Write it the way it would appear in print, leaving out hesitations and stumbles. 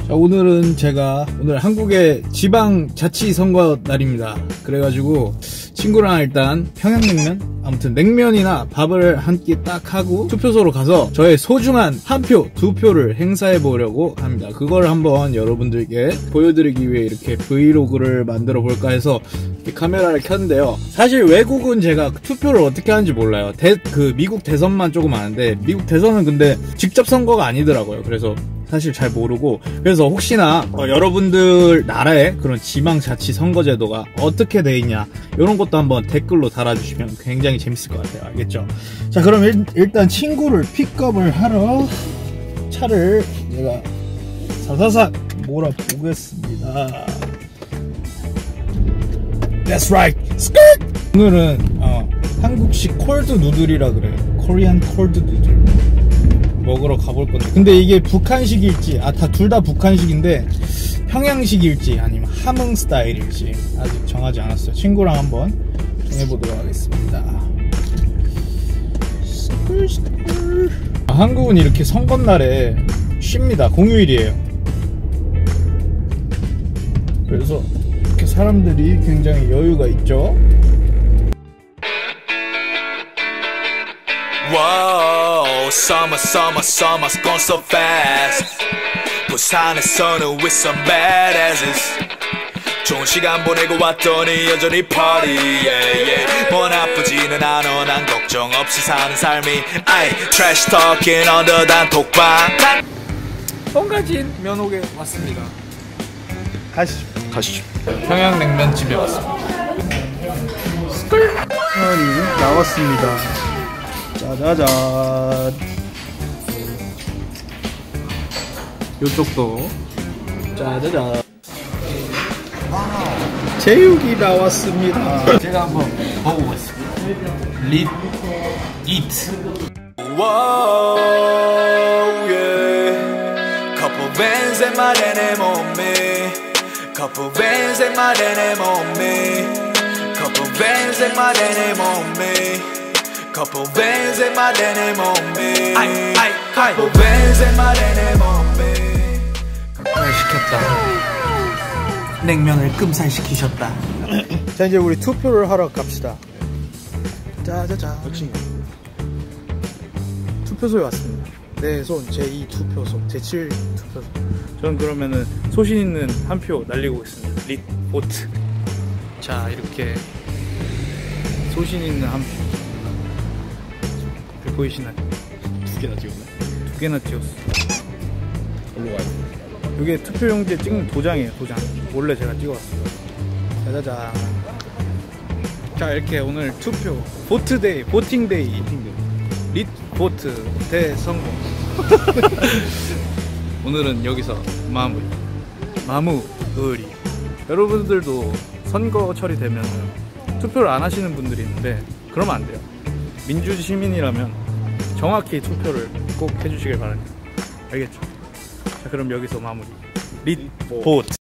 자, 오늘 한국의 지방자치선거 날입니다. 그래가지고 친구랑 일단 평양냉면, 아무튼 냉면이나 밥을 한 끼 딱 하고 투표소로 가서 저의 소중한 한 표, 두 표를 행사해 보려고 합니다. 그걸 한번 여러분들께 보여드리기 위해 이렇게 브이로그를 만들어 볼까 해서 이렇게 카메라를 켰는데요. 사실 외국은 제가 투표를 어떻게 하는지 몰라요. 미국 대선만 조금 아는데, 미국 대선은 근데 직접 선거가 아니더라고요. 그래서 사실 잘 모르고, 그래서 혹시나 여러분들 나라의 그런 지방자치 선거제도가 어떻게 돼 있냐 이런 것도 한번 댓글로 달아주시면 굉장히 재밌을 것 같아요. 알겠죠? 자, 그럼 일단 친구를 픽업을 하러 차를 제가 사사삭 몰아보겠습니다. That's right. 스크트! 오늘은 한국식 콜드 누들이라 그래요. 코리안 콜드 누들 먹으러 가볼 건데, 근데 이게 북한식일지, 둘 다 북한식인데 평양식일지 아니면 함흥 스타일일지 아직 정하지 않았어요. 친구랑 한번 정해보도록 하겠습니다. 한국은 이렇게 선거날에 쉽니다. 공휴일이에요. 그래서 이렇게 사람들이 굉장히 여유가 있죠. Whoa, summer's gone so fast. 부산에서는 with some badasses. 좋은 시간 보내고 왔더니 여전히 party, yeah, yeah. 뭐 나쁘지는 않아, 난 걱정 없이 사는 삶이. 아이, trash talking under 단톡방. 뻥가진 면옥에 왔습니다. 가시죠. 평양냉면집에 왔습니다. 스컬 나왔습니다. 짜자잔. 요쪽도 짜자잔. 제육이 나왔습니다. 제가 한번 먹어보겠습니다. 립 이트. Whoa, yeah. Couple bands in my 내 몸에. Couple bands in my 내 몸에. Couple bands in my 내 몸에. Couple bands in my 내 몸에. Couple bands in my 내 몸에. 시켰다. 냉면을 끔살시키셨다. 자, 이제 우리 투표를 하러 갑시다. 짜자잔. 투표소에 왔습니다. 내 손 제2 투표소, 제7 투표소. 저는 그러면은 소신 있는 한 표 날리고 있습니다. 릿 보트. 자, 이렇게 소신 있는 한 표. 보이시나요? 두 개나 찍었네. 두 개나 찍었어. 일로 가요. 이게 투표용지에 찍는 도장이에요. 도장. 원래 제가 찍어왔어요. 짜자잔. 자, 이렇게 오늘 투표 보트데이, 보팅데이, 릿 보트 대성공. 오늘은 여기서 마무리. 여러분들도 선거철이 되면 투표를 안 하시는 분들이 있는데 그러면 안 돼요. 민주시민이라면 정확히 투표를 꼭 해주시길 바랍니다. 알겠죠? 자, 그럼 여기서 마무리. 릿 보트.